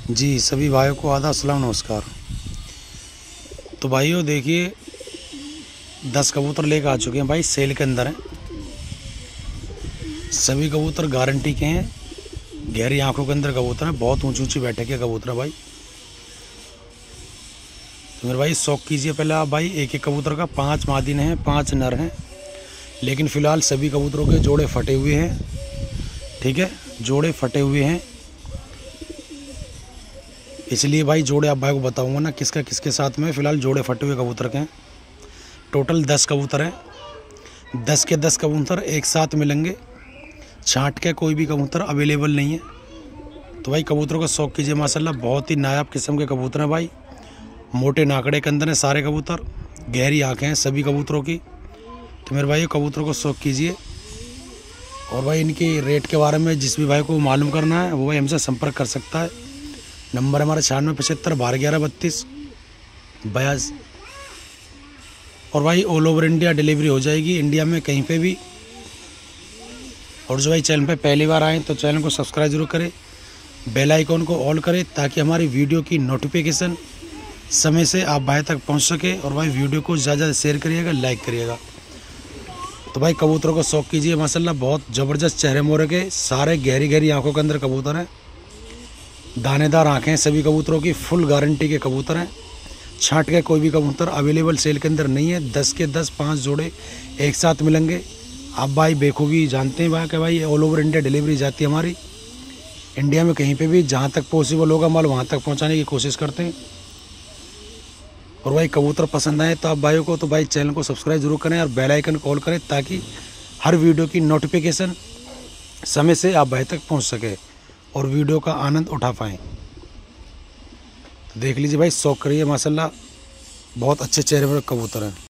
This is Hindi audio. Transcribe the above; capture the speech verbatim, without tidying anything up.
जी सभी भाइयों को आदाब सलाम नमस्कार। तो भाइयों देखिए, दस कबूतर लेकर आ चुके हैं भाई, सेल के अंदर हैं। सभी कबूतर गारंटी के हैं, गहरी आंखों के अंदर कबूतर हैं, बहुत ऊंची ऊंची बैठक के कबूतर हैं भाई। तो मेरे भाई शौक कीजिए पहले आप भाई, एक एक कबूतर का पांच मादी हैं, पांच नर हैं, लेकिन फ़िलहाल सभी कबूतरों के जोड़े फटे हुए हैं। ठीक है, जोड़े फटे हुए हैं, इसलिए भाई जोड़े आप भाई को बताऊंगा ना किसका किसके साथ में। फ़िलहाल जोड़े फटे हुए कबूतर के हैं। टोटल दस कबूतर हैं, दस के दस कबूतर एक साथ मिलेंगे, छांट के कोई भी कबूतर अवेलेबल नहीं है। तो भाई कबूतरों का शौक कीजिए माशाल्लाह, बहुत ही नायाब किस्म के कबूतर हैं भाई। मोटे नाकड़े के अंदर हैं सारे कबूतर, गहरी आँखें हैं सभी कबूतरों की। तो मेरे भाई कबूतरों को शौक कीजिए। और भाई इनकी रेट के बारे में जिस भी भाई को मालूम करना है वो भाई हमसे संपर्क कर सकता है। नंबर हमारा छियानवे पचहत्तर बारह ग्यारह बत्तीस बयास। और भाई ऑल ओवर इंडिया डिलीवरी हो जाएगी, इंडिया में कहीं पे भी। और जो भाई चैनल पे पहली बार आए तो चैनल को सब्सक्राइब जरूर करें, बेल आइकॉन को ऑल करें, ताकि हमारी वीडियो की नोटिफिकेशन समय से आप भाई तक पहुंच सके। और भाई वीडियो को ज़्यादा ज़्यादा शेयर करिएगा, लाइक करिएगा। तो भाई कबूतरों को शौक कीजिए माशाल्लाह, बहुत ज़बरदस्त चेहरे मोहरे के, सारे गहरी गहरी आँखों के अंदर कबूतर हैं, दानेदार आँखें सभी कबूतरों की, फुल गारंटी के कबूतर हैं। छांट के कोई भी कबूतर अवेलेबल सेल के अंदर नहीं है। दस के दस पाँच जोड़े एक साथ मिलेंगे। आप भाई बेखूबी जानते हैं भाई कि भाई ऑल ओवर इंडिया डिलीवरी जाती है हमारी, इंडिया में कहीं पे भी जहाँ तक पॉसिबल होगा माल वहाँ तक पहुँचाने की कोशिश करते हैं। और भाई कबूतर पसंद आए तो आप भाइयों को तो भाई चैनल को सब्सक्राइब जरूर करें और बेल आइकन कॉल करें, ताकि हर वीडियो की नोटिफिकेशन समय से आप भाई तक पहुँच सके और वीडियो का आनंद उठा पाएँ। देख लीजिए भाई, शौक करिए माशाल्लाह, बहुत अच्छे चेहरे पर कबूतर हैं।